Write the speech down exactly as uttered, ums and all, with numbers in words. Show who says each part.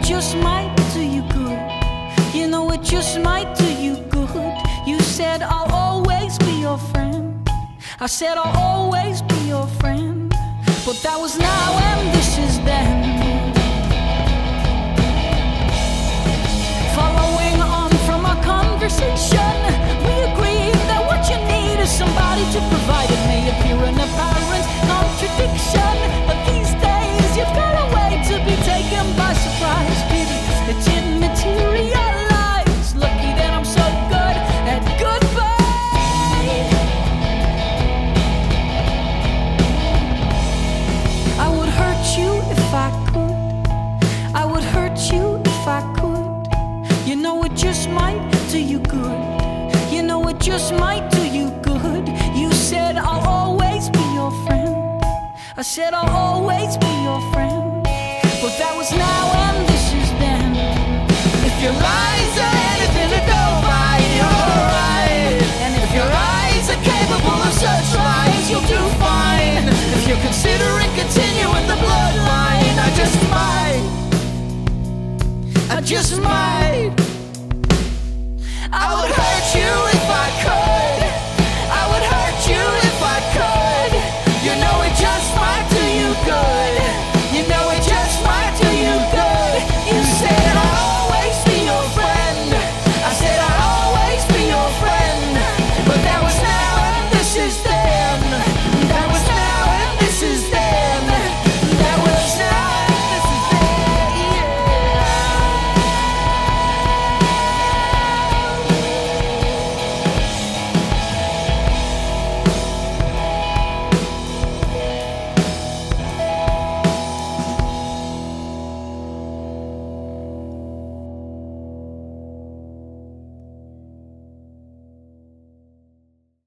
Speaker 1: just might do you good. You know it just might do you good. You said I'll always be your friend. I said I'll always be your friend. But that was now and this is then. Following on from our conversation, we agreed that what you need is somebody to provide. It may appear an apparent contradiction, but these days you've got a way to be taken by surprise. Pity it didn't materialize. Lucky that I'm so good at goodbye. I would hurt you if I could. I would hurt you if I could. You know it just might do you good. You know it just might do you good. You said I'll always be your friend. I said I'll always be your friend. But that was now and this is then. If your lies are anything to go by, you're right. And if your eyes are capable of such lies, you'll do fine. If you're considering continuing the bloodline, I just might, I just might, I would